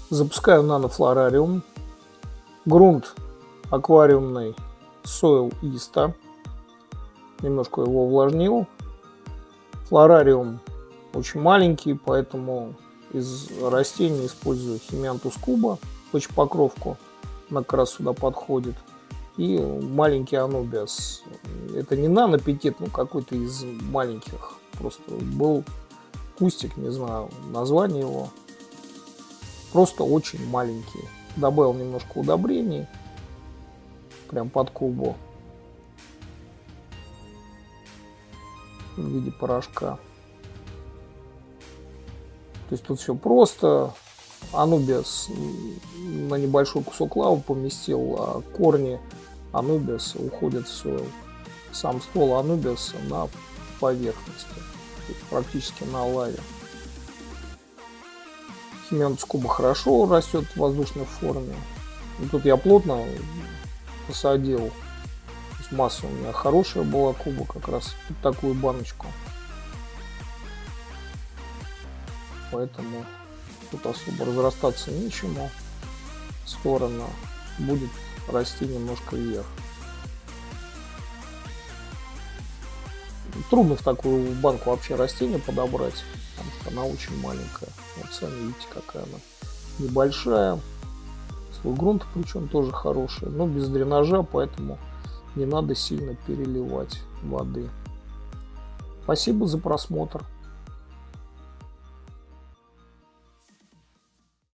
Запускаю нанофлорариум. Грунт аквариумный Soil Ista. Немножко его увлажнил. Флорариум очень маленький, поэтому из растений использую химиантус куба, почвопокровку. Она как раз сюда подходит. И маленький анубиас. Это не нанопетит, но какой-то из маленьких. Просто был кустик, не знаю название его. Просто очень маленький. Добавил немножко удобрений. Прям под кубу. В виде порошка. То есть тут все просто. Анубиас на небольшой кусок лавы поместил, а корни анубиаса уходят в сойл. Сам ствол анубиаса на поверхности, то есть практически на лаве. Химиантус куба хорошо растет в воздушной форме. И тут я плотно посадил. То есть масса у меня хорошая была куба, как раз под такую баночку. Поэтому тут особо разрастаться нечему. Сторона будет расти немножко вверх. Трудно в такую банку вообще растение подобрать, потому что она очень маленькая. Вот сами видите, какая она небольшая. Слой грунта причем тоже хороший, но без дренажа, поэтому не надо сильно переливать воды. Спасибо за просмотр.